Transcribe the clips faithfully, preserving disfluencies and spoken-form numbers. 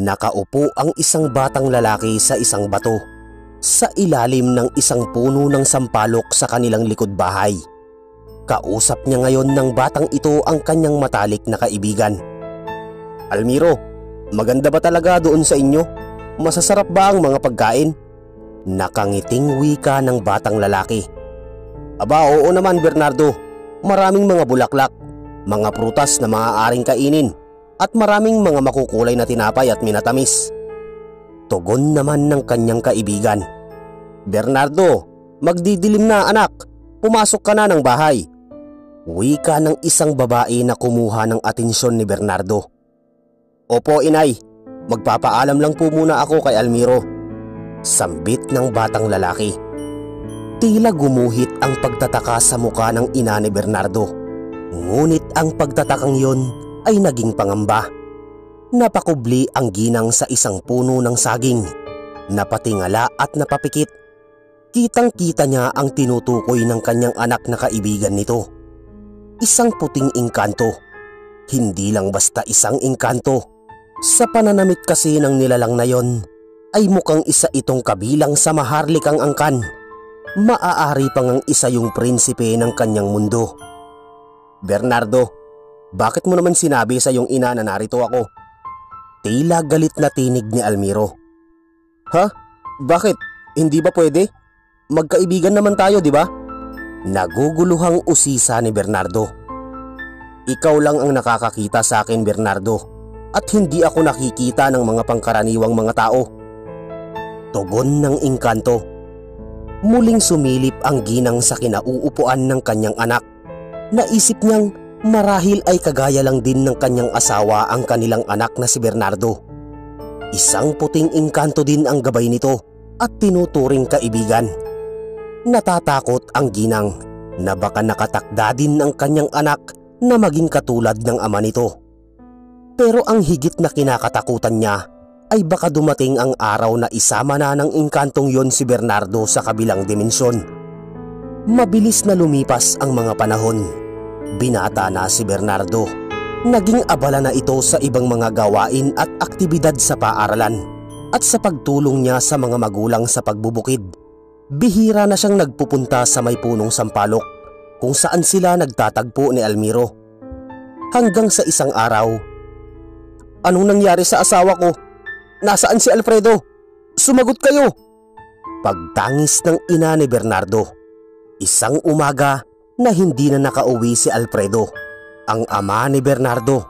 Nakaupo ang isang batang lalaki sa isang bato sa ilalim ng isang puno ng sampalok sa kanilang likod bahay. Kausap niya ngayon ng batang ito ang kanyang matalik na kaibigan. "Almiro, maganda ba talaga doon sa inyo? Masasarap ba ang mga pagkain?" Nakangiting wika ng batang lalaki. "Aba, oo naman Bernardo. Maraming mga bulaklak, mga prutas na maaaring kainin, at maraming mga makukulay na tinapay at minatamis." Tugon naman ng kanyang kaibigan. "Bernardo, magdidilim na anak. Pumasok ka na ng bahay." Wika ng isang babae na kumuha ng atensyon ni Bernardo. "Opo inay, magpapaalam lang po muna ako kay Almiro." Sambit ng batang lalaki. Tila gumuhit ang pagtataka sa muka ng ina ni Bernardo. Ngunit ang pagtatakang yon ay naging pangamba. Napakubli ang ginang sa isang puno ng saging. Napatingala at napapikit. Kitang-kita niya ang tinutukoy ng kanyang anak na kaibigan nito. Isang puting engkanto. Hindi lang basta isang engkanto. Sa pananamit kasi ng nilalang na yon, ay mukhang isa itong kabilang sa maharlikang angkan. Maaari pang ang isa yung prinsipe ng kanyang mundo. "Bernardo, bakit mo naman sinabi sa iyong ina na narito ako?" Tila galit na tinig ni Almiro. "Ha? Bakit? Hindi ba pwede? Magkaibigan naman tayo, di ba?" Naguguluhang usisa ni Bernardo. "Ikaw lang ang nakakakita sa akin, Bernardo, at hindi ako nakikita ng mga pangkaraniwang mga tao." Tugon ng engkanto. Muling sumilip ang ginang sa kinauupuan ng kanyang anak. Naisip niyang marahil ay kagaya lang din ng kanyang asawa ang kanilang anak na si Bernardo. Isang puting engkanto din ang gabay nito at tinuturing kaibigan. Natatakot ang ginang na baka nakatakda din ang kanyang anak na maging katulad ng ama nito. Pero ang higit na kinakatakutan niya ay baka dumating ang araw na isama na ng engkantong yon si Bernardo sa kabilang dimensyon. Mabilis na lumipas ang mga panahon. Binata na si Bernardo. Naging abala na ito sa ibang mga gawain at aktibidad sa paaralan at sa pagtulong niya sa mga magulang sa pagbubukid. Bihira na siyang nagpupunta sa may punong sampalok kung saan sila nagtatagpo ni Almiro. Hanggang sa isang araw, "Anong nangyari sa asawa ko? Nasaan si Alfredo? Sumagot kayo!" Pagtangis ng ina ni Bernardo. Isang umaga na hindi na nakauwi si Alfredo, ang ama ni Bernardo.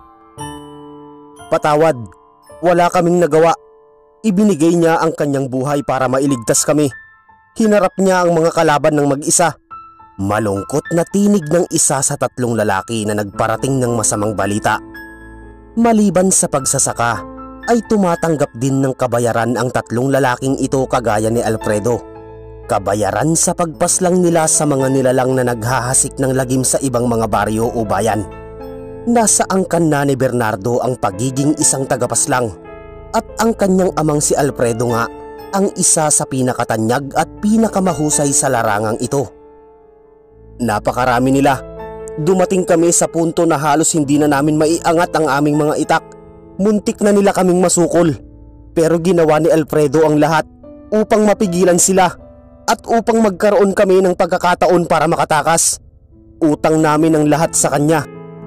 "Patawad, wala kaming nagawa. Ibinigay niya ang kanyang buhay para mailigtas kami. Hinarap niya ang mga kalaban ng mag-isa." Malungkot na tinig ng isa sa tatlong lalaki na nagparating ng masamang balita. Maliban sa pagsasaka, ay tumatanggap din ng kabayaran ang tatlong lalaking ito kagaya ni Alfredo. Kabayaran sa pagpaslang nila sa mga nilalang na naghahasik ng lagim sa ibang mga baryo o bayan. Nasa angkan na ni Bernardo ang pagiging isang tagapaslang, at ang kanyang amang si Alfredo nga ang isa sa pinakatanyag at pinakamahusay sa larangang ito. "Napakarami nila. Dumating kami sa punto na halos hindi na namin maiangat ang aming mga itak. Muntik na nila kaming masukol. Pero ginawa ni Alfredo ang lahat upang mapigilan sila at upang magkaroon kami ng pagkakataon para makatakas. Utang namin ang lahat sa kanya."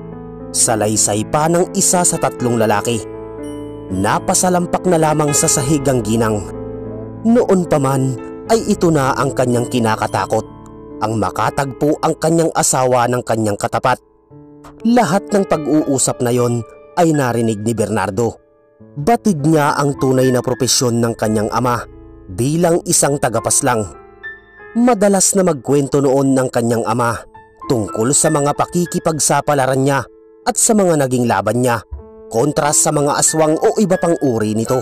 Salaysay pa ng isa sa tatlong lalaki. Napasalampak na lamang sa sahig ang ginang. Noon pa man ay ito na ang kanyang kinakatakot, ang makatagpo ang kanyang asawa ng kanyang katapat. Lahat ng pag-uusap na yon ay narinig ni Bernardo. Batid niya ang tunay na propesyon ng kanyang ama bilang isang tagapaslang. Madalas na magkwento noon ng kanyang ama tungkol sa mga pakikipagsapalaran niya at sa mga naging laban niya kontra sa mga aswang o iba pang uri nito.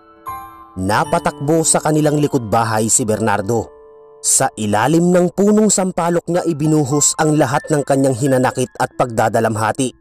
Napatakbo sa kanilang likod bahay si Bernardo. Sa ilalim ng punong sampalok niya ibinuhos ang lahat ng kanyang hinanakit at pagdadalamhati.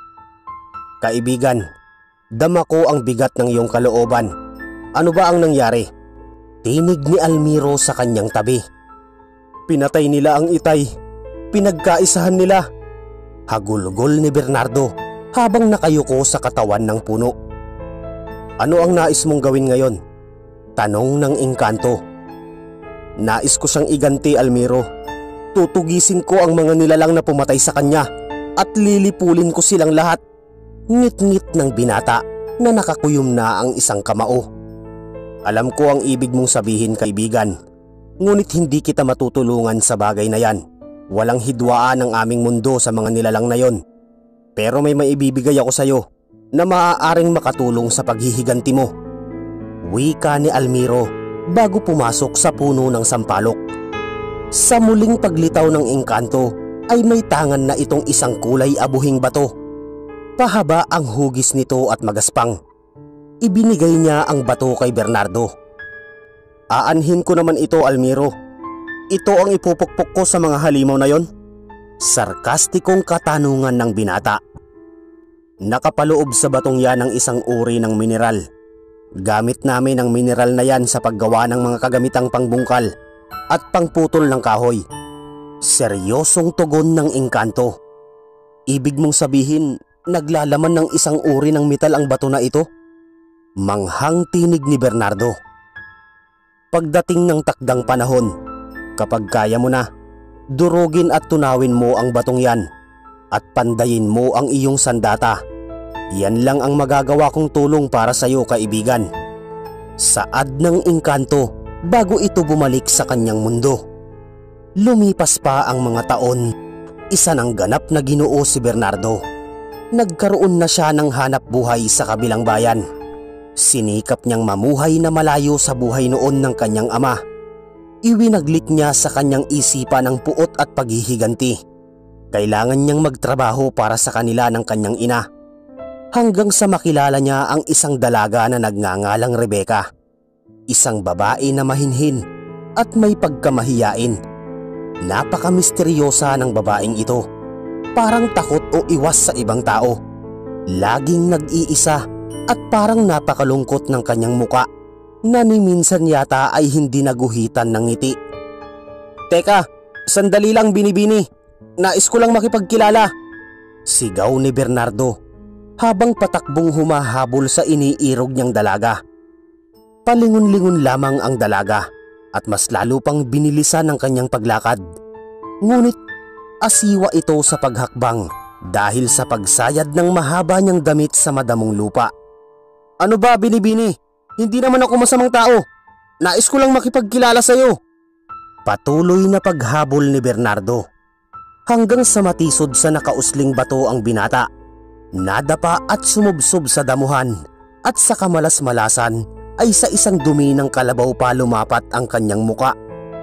"Kaibigan, dama ko ang bigat ng iyong kalooban. Ano ba ang nangyari?" Tinig ni Almiro sa kanyang tabi. "Pinatay nila ang itay. Pinagkaisahan nila." Hagulgol ni Bernardo habang nakayuko sa katawan ng puno. Ano ang nais mong gawin ngayon? Tanong ng engkanto. Nais ko siyang iganti, Almiro. Tutugisin ko ang mga nilalang na pumatay sa kanya at lilipulin ko silang lahat. Ngit-ngit ng binata na nakakuyom na ang isang kamao. Alam ko ang ibig mong sabihin, kaibigan. Ngunit hindi kita matutulungan sa bagay na yan. Walang hidwaan ang aming mundo sa mga nilalang na yon. Pero may maibibigay ako sa iyo na maaaring makatulong sa paghihiganti mo. Wika ni Almiro bago pumasok sa puno ng sampalok. Sa muling paglitaw ng engkanto ay may tangan na itong isang kulay abuhing bato. Pahaba ang hugis nito at magaspang. Ibinigay niya ang bato kay Bernardo. Aanhin ko naman ito, Almiro. Ito ang ipupukpok ko sa mga halimaw na yon? Sarkastikong katanungan ng binata. Nakapaloob sa batong yan ang isang uri ng mineral. Gamit namin ang mineral na yan sa paggawa ng mga kagamitang pangbungkal at pangputol ng kahoy. Seryosong tugon ng engkanto. Ibig mong sabihin, naglalaman ng isang uri ng metal ang bato na ito? Manghang tinig ni Bernardo. Pagdating ng takdang panahon, kapag kaya mo na, durugin at tunawin mo ang batong yan at pandayin mo ang iyong sandata. Yan lang ang magagawa kong tulong para sa iyo, kaibigan. Saad ng engkanto bago ito bumalik sa kanyang mundo. Lumipas pa ang mga taon, isa ng ganap na ginoo si Bernardo. Nagkaroon na siya ng hanap buhay sa kabilang bayan. Sinikap niyang mamuhay na malayo sa buhay noon ng kanyang ama. Iwinaglik niya sa kanyang isipan ang puot at paghihiganti. Kailangan niyang magtrabaho para sa kanila ng kanyang ina. Hanggang sa makilala niya ang isang dalaga na nagngangalang Rebecca. Isang babae na mahinhin at may pagkamahiyain. Napakamisteryosa ng babaeng ito. Parang takot o iwas sa ibang tao. Laging nag-iisa at parang napakalungkot ng kanyang muka na ni minsan yata ay hindi naguhitan ng ngiti. Teka, sandali lang, Binibini. Nais ko lang makipagkilala. Sigaw ni Bernardo habang patakbong humahabol sa iniirog niyang dalaga. Palingon-lingon lamang ang dalaga at mas lalo pang binilisan ng kanyang paglakad. Ngunit asiwa ito sa paghakbang dahil sa pagsayad ng mahaba niyang damit sa madamong lupa. Ano ba, Binibini? Hindi naman ako masamang tao. Nais ko lang makipagkilala sa iyo. Patuloy na paghabol ni Bernardo. Hanggang sa matisod sa nakausling bato ang binata. Nadapa at sumubsob sa damuhan at sa kamalas-malasan ay sa isang dumi ng kalabaw pa lumapat ang kanyang muka.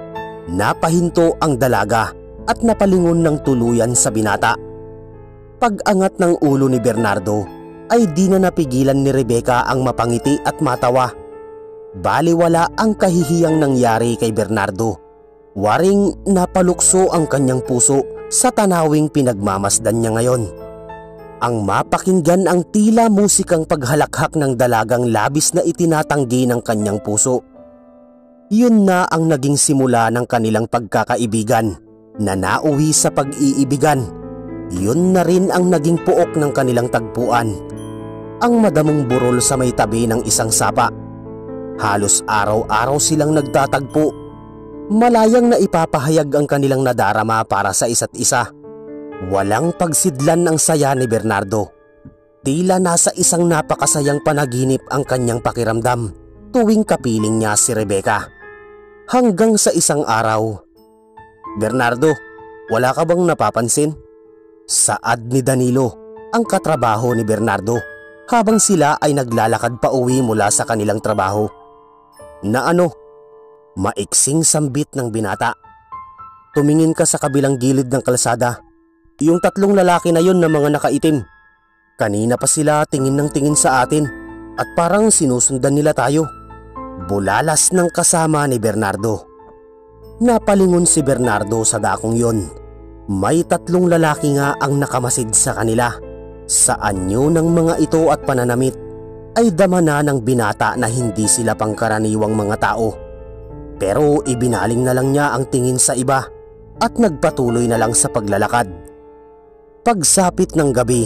Napahinto ang dalaga at napalingon ng tuluyan sa binata. Pag-angat ng ulo ni Bernardo ay di na napigilan ni Rebecca ang mapangiti at matawa. Baliwala ang kahihiyang nangyari kay Bernardo. Waring napalukso ang kanyang puso sa tanawing pinagmamasdan niya ngayon. Ang mapakinggan ang tila musikang paghalakhak ng dalagang labis na itinatanggi ng kanyang puso. Yun na ang naging simula ng kanilang pagkakaibigan na nauwi sa pag-iibigan. Yun na rin ang naging puok ng kanilang tagpuan. Ang madamong burol sa may tabi ng isang sapa. Halos araw-araw silang nagtatagpo. Malayang na ipapahayag ang kanilang nadarama para sa isa't isa. Walang pagsidlan ang saya ni Bernardo. Tila nasa isang napakasayang panaginip ang kanyang pakiramdam tuwing kapiling niya si Rebecca. Hanggang sa isang araw, Bernardo, wala ka bang napapansin? Saad ni Danilo, ang katrabaho ni Bernardo, habang sila ay naglalakad pa uwi mula sa kanilang trabaho. Na ano? Maiksing sambit ng binata. Tumingin ka sa kabilang gilid ng kalsada. Yung tatlong lalaki na yon na mga nakaitim. Kanina pa sila tingin ng tingin sa atin at parang sinusundan nila tayo. Bulalas ng kasama ni Bernardo. Napalingon si Bernardo sa dakong yon. May tatlong lalaki nga ang nakamasid sa kanila. Sa anyo ng mga ito at pananamit ay dama na ng binata na hindi sila pangkaraniwang mga tao. Pero ibinaling na lang niya ang tingin sa iba at nagpatuloy na lang sa paglalakad. Pagsapit ng gabi,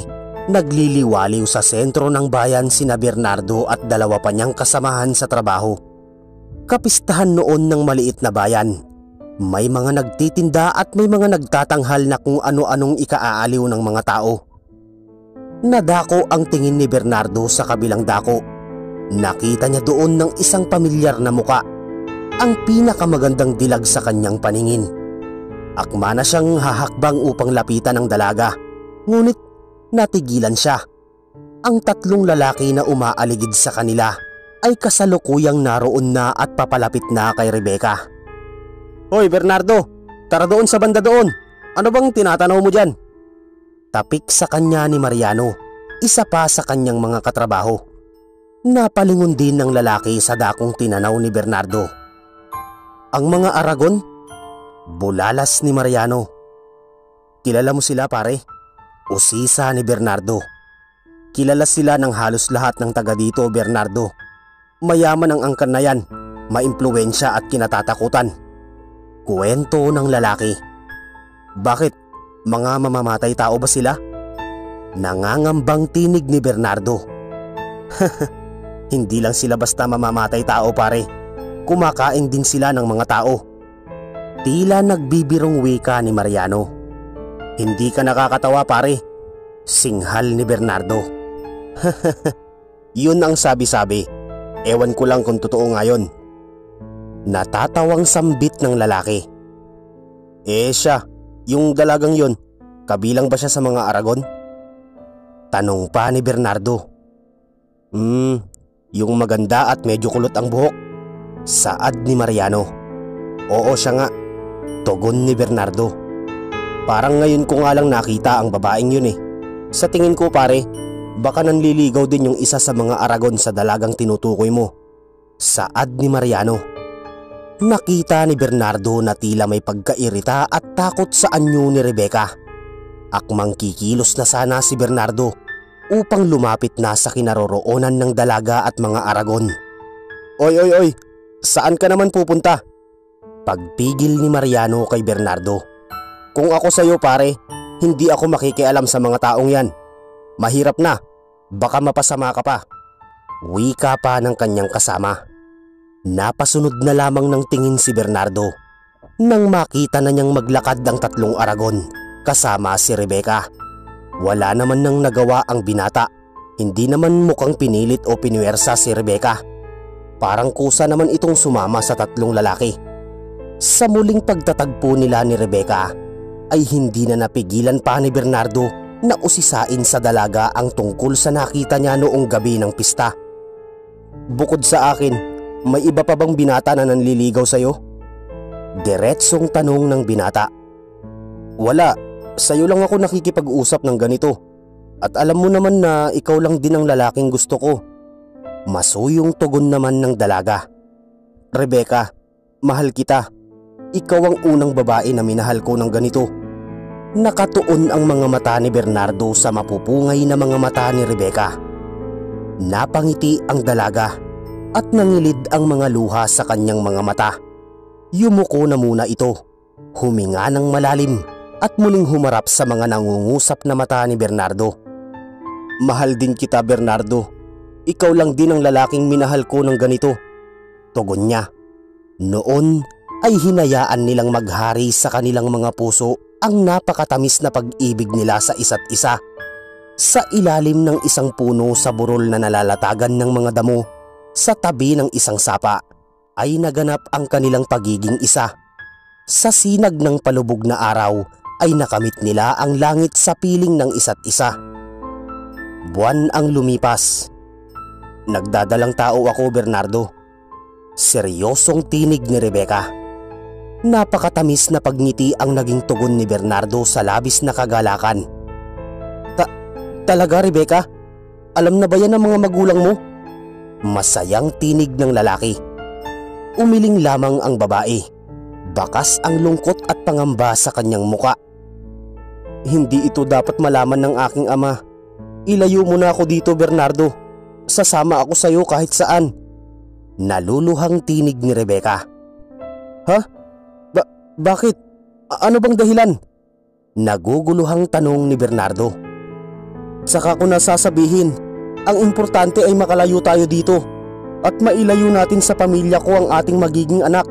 Nagliliwaliw sa sentro ng bayan sina Bernardo at dalawa pa niyang kasamahan sa trabaho. Kapistahan noon ng maliit na bayan. May mga nagtitinda at may mga nagtatanghal na kung ano-anong ikaaaliw ng mga tao. Nadako ang tingin ni Bernardo sa kabilang dako. Nakita niya doon ng isang pamilyar na muka, ang pinakamagandang dilag sa kanyang paningin. Akma na siyang hahakbang upang lapitan ang dalaga, ngunit natigilan siya. Ang tatlong lalaki na umaaligid sa kanila ay kasalukuyang naroon na at papalapit na kay Rebecca. "Hoy Bernardo, tara doon sa banda doon. Ano bang tinatanaw mo dyan?" Tapik sa kanya ni Mariano, isa pa sa kanyang mga katrabaho. Napalingon din ng lalaki sa dakong tinanaw ni Bernardo. "Ang mga Aragon?" Bulalas ni Mariano. "Kilala mo sila pare?" Usisa ni Bernardo. "Kilala sila ng halos lahat ng taga dito, Bernardo. Mayaman ang angkan na yan, maimpluwensya at kinatatakutan." Kuwento ng lalaki. "Bakit? Mga mamamatay tao ba sila?" Nangangambang tinig ni Bernardo. "Hindi lang sila basta mamamatay tao pare. Kumakain din sila ng mga tao." Tila nagbibirong wika ni Mariano. "Hindi ka nakakatawa pare," singhal ni Bernardo. "Yun ang sabi-sabi. Ewan ko lang kung totoo nga yun." Natatawang sambit ng lalaki. "Eh siya, yung dalagang yun, kabilang ba siya sa mga Aragon?" Tanong pa ni Bernardo. Hmm, yung maganda at medyo kulot ang buhok." Saad ni Mariano. "Oo siya nga," tugon ni Bernardo. "Parang ngayon ko nga lang nakita ang babaeng yun eh. Sa tingin ko pare, baka nanliligaw din yung isa sa mga Aragon sa dalagang tinutukoy mo." Saad ni Mariano. Nakita ni Bernardo na tila may pagkairita at takot sa anyo ni Rebecca. Akmang kikilos na sana si Bernardo upang lumapit na sa kinaroroonan ng dalaga at mga Aragon. "Oy oy oy, saan ka naman pupunta?" Pagpigil ni Mariano kay Bernardo. "Kung ako sa'yo pare, hindi ako makikialam sa mga taong yan. Mahirap na, baka mapasama ka pa." Wika pa ng kanyang kasama. Napasunod na lamang ng tingin si Bernardo nang makita na niyang maglakad ang tatlong Aragon kasama si Rebecca. Wala naman nang nagawa ang binata. Hindi naman mukhang pinilit o pinuwersa si Rebecca. Parang kusa naman itong sumama sa tatlong lalaki. Sa muling pagtatagpo nila ni Rebecca ay hindi na napigilan pa ni Bernardo na usisain sa dalaga ang tungkol sa nakita niya noong gabi ng pista. "Bukod sa akin, may iba pa bang binata na nanliligaw sa'yo?" Diretsong tanong ng binata. "Wala, sa'yo lang ako nakikipag-usap ng ganito. At alam mo naman na ikaw lang din ang lalaking gusto ko." Masuyong tugon naman ng dalaga. "Rebecca, mahal kita. Ikaw ang unang babae na minahal ko ng ganito." Nakatuon ang mga mata ni Bernardo sa mapupungay na mga mata ni Rebecca. Napangiti ang dalaga at nangilid ang mga luha sa kanyang mga mata. Yumuko na muna ito, huminga ng malalim at muling humarap sa mga nangungusap na mata ni Bernardo. "Mahal din kita Bernardo. Ikaw lang din ang lalaking minahal ko ng ganito," tugon niya. Noon ay hinayaan nilang maghari sa kanilang mga puso ang napakatamis na pag-ibig nila sa isa't isa. Sa ilalim ng isang puno sa burol na nalalatagan ng mga damo, sa tabi ng isang sapa, ay naganap ang kanilang pagiging isa. Sa sinag ng palubog na araw ay nakamit nila ang langit sa piling ng isa't isa. Buwan ang lumipas. "Nagdadalang tao ako Bernardo." Seryosong tinig ni Rebecca. Napakatamis na pagngiti ang naging tugon ni Bernardo sa labis na kagalakan. Ta "Talaga Rebecca? Alam na ba yan ng mga magulang mo?" Masayang tinig ng lalaki. Umiling lamang ang babae. Bakas ang lungkot at pangamba sa kanyang muka. "Hindi ito dapat malaman ng aking ama. Ilayo mo na ako dito Bernardo. Sasama ako sa iyo kahit saan." Naluluhang tinig ni Rebecca. "Ha? Ba bakit? A ano bang dahilan?" Naguguluhang tanong ni Bernardo. Saka ko nasasabihin, ang importante ay makalayo tayo dito at mailayo natin sa pamilya ko ang ating magiging anak.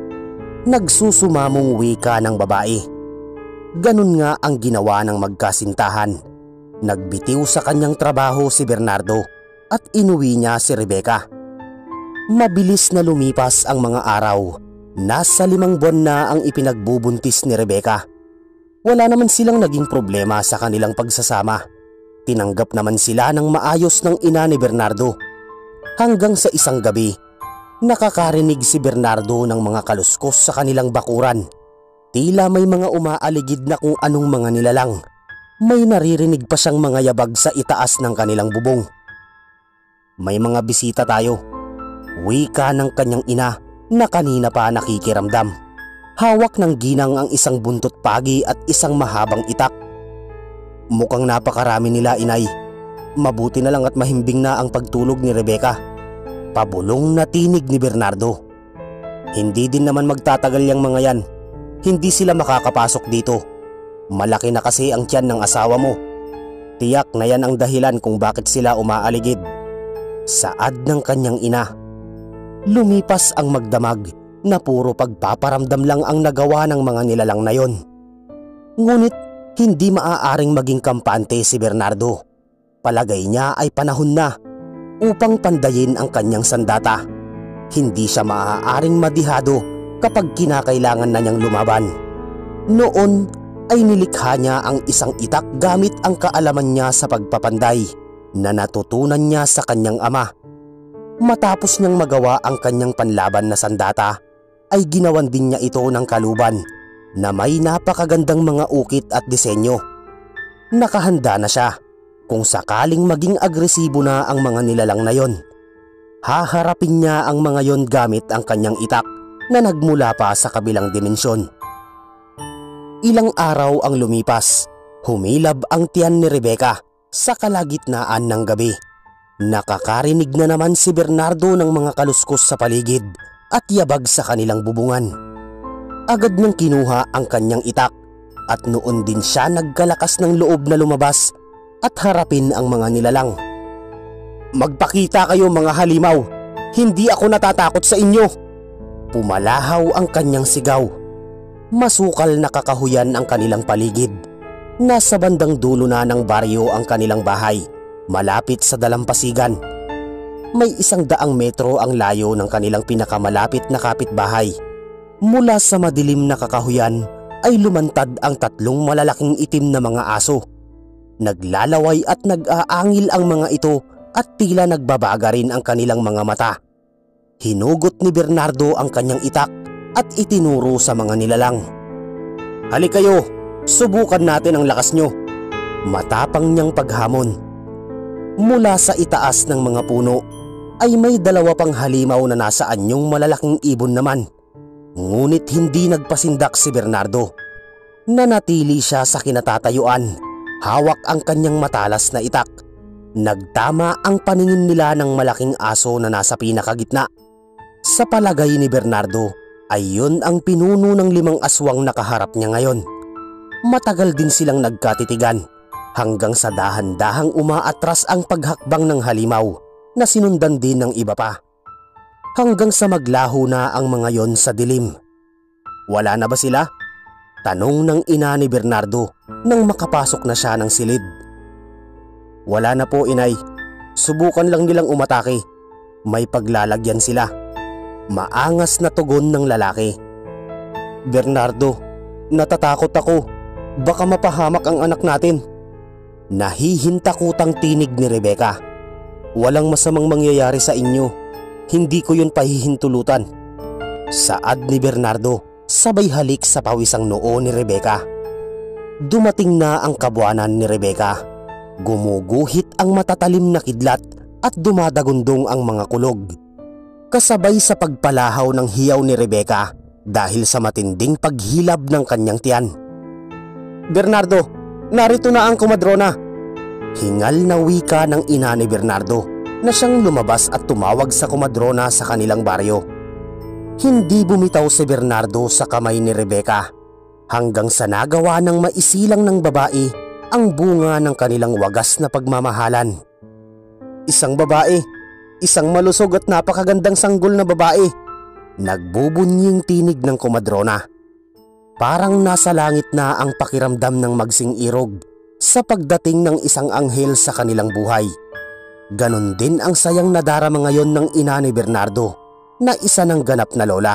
Nagsusumamong wika ng babae. Ganun nga ang ginawa ng magkasintahan. Nagbitiw sa kanyang trabaho si Bernardo at inuwi niya si Rebecca. Mabilis na lumipas ang mga araw. Nasa limang buwan na ang ipinagbubuntis ni Rebecca. Wala naman silang naging problema sa kanilang pagsasama. Tinanggap naman sila ng maayos ng ina ni Bernardo. Hanggang sa isang gabi, nakakarinig si Bernardo ng mga kaluskos sa kanilang bakuran. Tila may mga umaaligid na kung anong mga nilalang. May naririnig pa siyang mga yabag sa itaas ng kanilang bubong. May mga bisita tayo. Wika ng kanyang ina na kanina pa nakikiramdam. Hawak ng ginang ang isang buntot pagi at isang mahabang itak. Mukhang napakarami nila, inay. Mabuti na lang at mahimbing na ang pagtulog ni Rebecca. Pabulong na tinig ni Bernardo. Hindi din naman magtatagal yang mga yan. Hindi sila makakapasok dito. Malaki na kasi ang tiyan ng asawa mo. Tiyak na yan ang dahilan kung bakit sila umaaligid. Saad ng kanyang ina. Lumipas ang magdamag na puro pagpaparamdam lang ang nagawa ng mga nilalang na yon. Ngunit hindi maaaring maging kampante si Bernardo. Palagay niya ay panahon na upang pandayin ang kanyang sandata. Hindi siya maaaring madihado kapag kinakailangan na niyang lumaban. Noon ay nilikha niya ang isang itak gamit ang kaalaman niya sa pagpapanday na natutunan niya sa kanyang ama. Matapos niyang magawa ang kanyang panlaban na sandata, ay ginawan din niya ito ng kaluban na may napakagandang mga ukit at disenyo. Nakahanda na siya kung sakaling maging agresibo na ang mga nilalang na yon. Haharapin niya ang mga yon gamit ang kanyang itak na nagmula pa sa kabilang dimensyon. Ilang araw ang lumipas, humilab ang tiyan ni Rebecca sa kalagitnaan ng gabi. Nakakarinig na naman si Bernardo ng mga kaluskos sa paligid at yabag sa kanilang bubungan. Agad niyang kinuha ang kanyang itak at noon din siya nagkalakas ng loob na lumabas at harapin ang mga nilalang. Magpakita kayo mga halimaw, hindi ako natatakot sa inyo. Pumalahaw ang kanyang sigaw. Masukal na kakahuyan ang kanilang paligid. Nasa bandang dulo na ng baryo ang kanilang bahay. Malapit sa dalampasigan. May isang daang metro ang layo ng kanilang pinakamalapit na kapitbahay. Mula sa madilim na kakahuyan ay lumantad ang tatlong malalaking itim na mga aso. Naglalaway at nag-aangil ang mga ito at tila nagbabaga rin ang kanilang mga mata. Hinugot ni Bernardo ang kanyang itak at itinuro sa mga nilalang. Halika kayo, subukan natin ang lakas nyo. Matapang niyang paghamon. Mula sa itaas ng mga puno ay may dalawa pang halimaw na nasa anyong malalaking ibon naman. Ngunit hindi nagpasindak si Bernardo. Nanatili siya sa kinatatayuan, hawak ang kanyang matalas na itak. Nagtama ang paningin nila ng malaking aso na nasa pinakagitna. Sa palagay ni Bernardo ay yun ang pinuno ng limang aswang nakaharap niya ngayon. Matagal din silang nagkatitigan. Hanggang sa dahan-dahang umaatras ang paghakbang ng halimaw na sinundan din ng iba pa. Hanggang sa maglaho na ang mga yon sa dilim. Wala na ba sila? Tanong ng ina ni Bernardo nang makapasok na siya ng silid. Wala na po, inay. Subukan lang nilang umatake. May paglalagyan sila. Maangas na tugon ng lalaki. Bernardo, natatakot ako. Baka mapahamak ang anak natin. Nahihintakutang tinig ni Rebecca. Walang masamang mangyayari sa inyo. Hindi ko yun pahihintulutan. Saad ni Bernardo, sabay halik sa pawisang noo ni Rebecca. Dumating na ang kabuanan ni Rebecca. Gumuguhit ang matatalim na kidlat at dumadagundong ang mga kulog. Kasabay sa pagpalahaw ng hiyaw ni Rebecca dahil sa matinding paghilab ng kanyang tiyan. Bernardo, narito na ang komadrona. Hingal na wika ng ina ni Bernardo na siyang lumabas at tumawag sa komadrona sa kanilang baryo. Hindi bumitaw si Bernardo sa kamay ni Rebecca hanggang sa nagawa ng maisilang ng babae ang bunga ng kanilang wagas na pagmamahalan. Isang babae, isang malusog at napakagandang sanggol na babae. Nagbubunying tinig ng komadrona. Parang nasa langit na ang pakiramdam ng magsing irog sa pagdating ng isang anghel sa kanilang buhay. Ganon din ang sayang nadarama ngayon ng ina ni Bernardo na isa ng ganap na lola.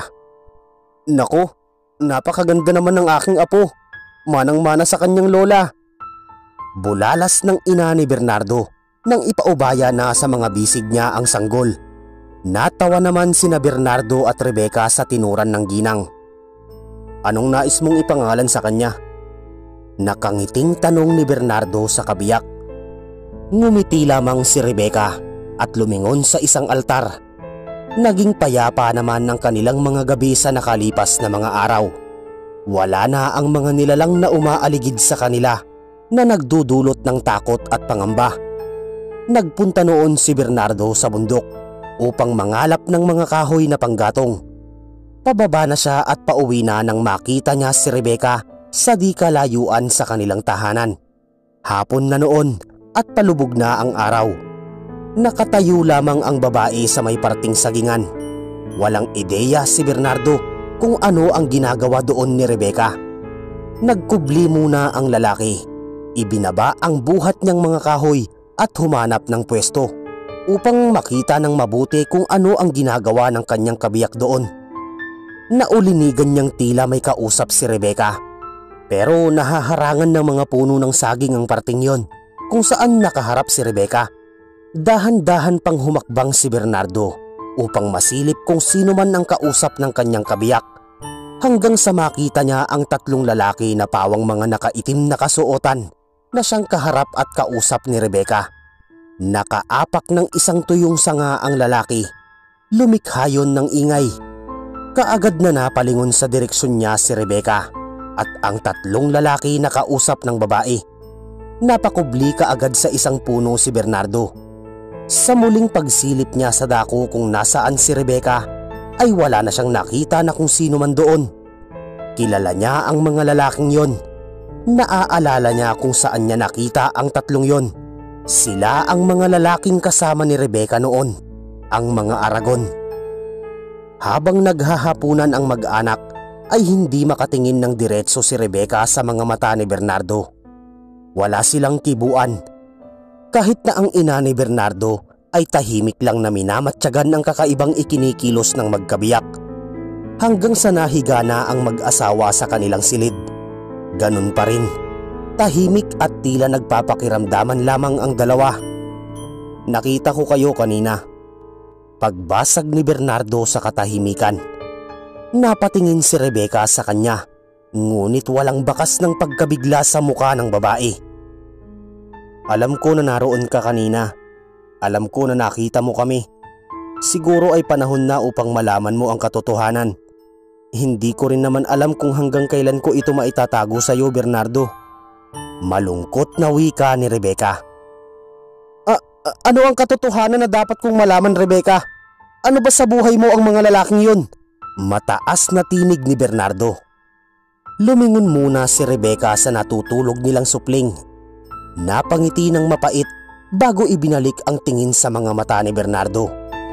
Nako, napakaganda naman ng aking apo. Manang-mana sa kanyang lola. Bulalas ng ina ni Bernardo nang ipaubaya na sa mga bisig niya ang sanggol. Natawa naman sina Bernardo at Rebecca sa tinuran ng ginang. Anong nais mong ipangalan sa kanya? Nakangiting tanong ni Bernardo sa kabiyak. Ngumiti lamang si Rebecca at lumingon sa isang altar. Naging payapa naman ng kanilang mga gabi sa nakalipas na mga araw. Wala na ang mga nilalang na umaaligid sa kanila na nagdudulot ng takot at pangamba. Nagpunta noon si Bernardo sa bundok upang mangalap ng mga kahoy na panggatong. Pababa na siya at pauwi na nang makita niya si Rebecca sa di kalayuan sa kanilang tahanan. Hapon na noon at palubog na ang araw. Nakatayo lamang ang babae sa may parting sagingan. Walang ideya si Bernardo kung ano ang ginagawa doon ni Rebecca. Nagkubli muna ang lalaki. Ibinaba ang buhat niyang mga kahoy at humanap ng pwesto upang makita ng mabuti kung ano ang ginagawa ng kanyang kabiyak doon. Naulinigan niyang tila may kausap si Rebecca, pero nahaharangan ng mga puno ng saging ang parting yon kung saan nakaharap si Rebecca. Dahan-dahan pang humakbang si Bernardo upang masilip kung sino man ang kausap ng kanyang kabiyak, hanggang sa makita niya ang tatlong lalaki na pawang mga nakaitim na kasuotan na siyang kaharap at kausap ni Rebecca. Nakaapak ng isang tuyong sanga ang lalaki. Lumikha yon ng ingay. Kaagad na napalingon sa direksyon niya si Rebecca at ang tatlong lalaki na kausap ng babae. Napakubli kaagad sa isang puno si Bernardo. Sa muling pagsilip niya sa dako kung nasaan si Rebecca, ay wala na siyang nakita na kung sino man doon. Kilala niya ang mga lalaking yon. Naaalala niya kung saan niya nakita ang tatlong yon. Sila ang mga lalaking kasama ni Rebecca noon, ang mga Aragon. Habang naghahapunan ang mag-anak, ay hindi makatingin ng diretso si Rebecca sa mga mata ni Bernardo. Wala silang kibuan. Kahit na ang ina ni Bernardo ay tahimik lang na minamatyagan ang kakaibang ikinikilos ng magkabiyak, hanggang sa nahiga na ang mag-asawa sa kanilang silid. Ganun pa rin, tahimik at tila nagpapakiramdaman lamang ang dalawa. Nakita ko kayo kanina. Pagbasag ni Bernardo sa katahimikan, napatingin si Rebecca sa kanya, ngunit walang bakas ng pagkabigla sa muka ng babae. Alam ko na naroon ka kanina. Alam ko na nakita mo kami. Siguro ay panahon na upang malaman mo ang katotohanan. Hindi ko rin naman alam kung hanggang kailan ko ito maitatago sa iyo, Bernardo. Malungkot na wika ni Rebecca. A- a- ano ang katotohanan na dapat kong malaman, Rebecca? Ano ba sa buhay mo ang mga lalaking yun? Mataas na tinig ni Bernardo. Lumingon muna si Rebecca sa natutulog nilang supling. Napangiti ng mapait bago ibinalik ang tingin sa mga mata ni Bernardo.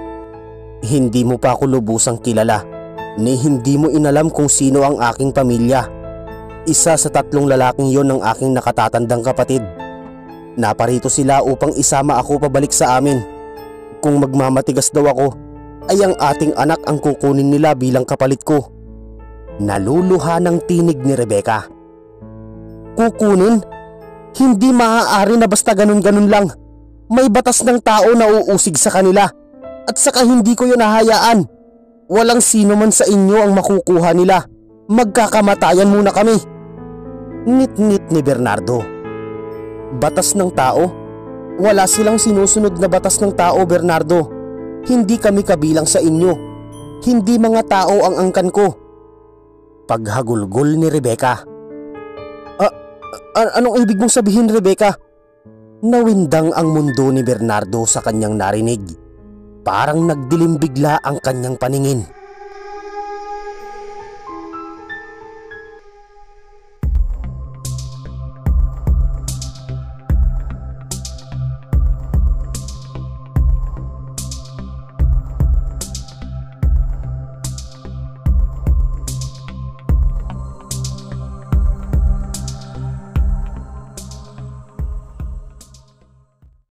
Hindi mo pa ako lubusang kilala, ni hindi mo inalam kung sino ang aking pamilya. Isa sa tatlong lalaking yon ng aking nakatatandang kapatid. Naparito sila upang isama ako pabalik sa amin. Kung magmamatigas daw ako, ay ang ating anak ang kukunin nila bilang kapalit ko. Naluluha ng tinig ni Rebecca. Kukunin? Hindi maaari na basta ganun-ganun lang. May batas ng tao na uusig sa kanila. At saka hindi ko yun hahayaan. Walang sino man sa inyo ang makukuha nila. Magkakamatayan muna kami. Ngit-ngit ni Bernardo. Batas ng tao? Wala silang sinusunod na batas ng tao, Bernardo. Hindi kami kabilang sa inyo. Hindi mga tao ang angkan ko. Paghagulgol ni Rebecca. Ah, ah, anong ibig mong sabihin, Rebecca? Nawindang ang mundo ni Bernardo sa kanyang narinig. Parang nagdilim bigla ang kanyang paningin.